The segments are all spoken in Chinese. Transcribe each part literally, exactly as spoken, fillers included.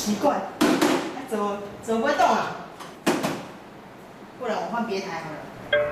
奇怪，哎，怎么怎么不会动啊？不然我换别台好了。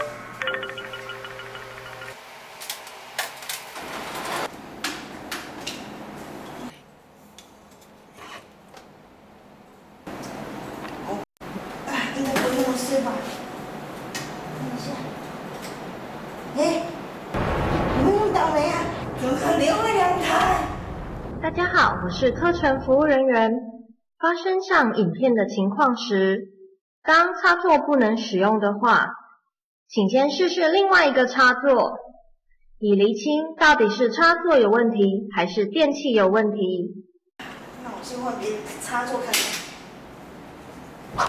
哦，哎，应该不会那么碎吧？看一下。哎，你们那么倒霉啊？怎么可能留了两台？ 大家好，我是课程服务人员。发生像影片的情况时，当插座不能使用的话，请先试试另外一个插座，以厘清到底是插座有问题还是电器有问题。 那我先换别的插座看看。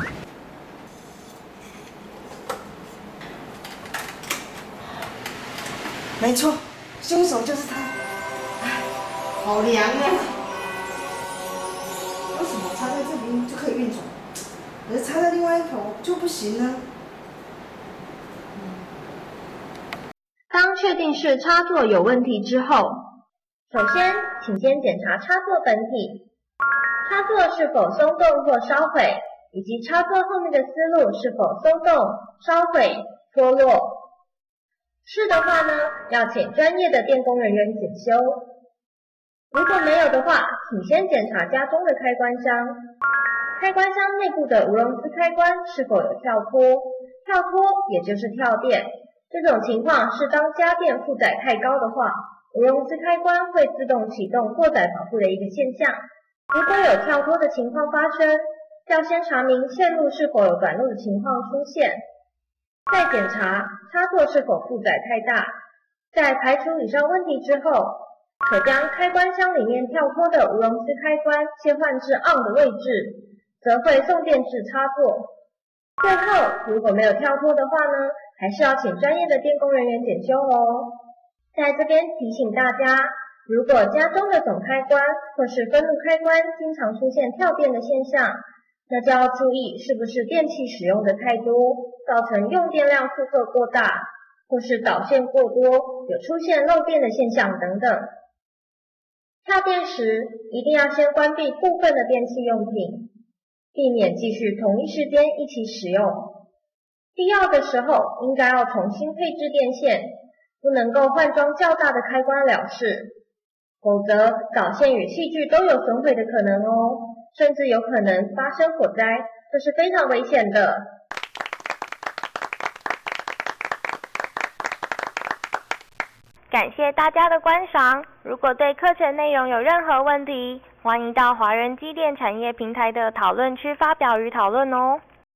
没错，凶手就是他。哎，好凉啊！为什么插在这边就可以运转，可是插在另外一头就不行呢？ 当确定是插座有问题之后，首先请先检查插座本体，插座是否松动或烧毁，以及插座后面的丝路是否松动、烧毁、脱落。是的话呢，要请专业的电工人员检修。如果没有的话，请先检查家中的开关箱，开关箱内部的无熔丝开关是否有跳脱，跳脱也就是跳电。这种情况是当家电负载太高的话，无熔丝开关会自动启动过载保护的一个现象。如果有跳脱的情况发生，要先查明线路是否有短路的情况出现，再检查插座是否负载太大。在排除以上问题之后，可将开关箱里面跳脱的无熔丝开关切换至 on 的位置，则会送电至插座。最后，如果没有跳脱的话呢，还是要请专业的电工人员检修哦。在这边提醒大家，如果家中的总开关或是分路开关经常出现跳电的现象，那就要注意是不是电器使用的太多，造成用电量负荷过大，或是导线过多，有出现漏电的现象等等。跳电时，一定要先关闭部分的电器用品，避免继续同一时间一起使用。必要的时候，应该要重新配置电线，不能够换装较大的开关了事，否则导线与器具都有损毁的可能哦，甚至有可能发生火灾，这是非常危险的。 感谢大家的观赏，如果对课程内容有任何问题，欢迎到华人机电产业平台的讨论区发表与讨论哦。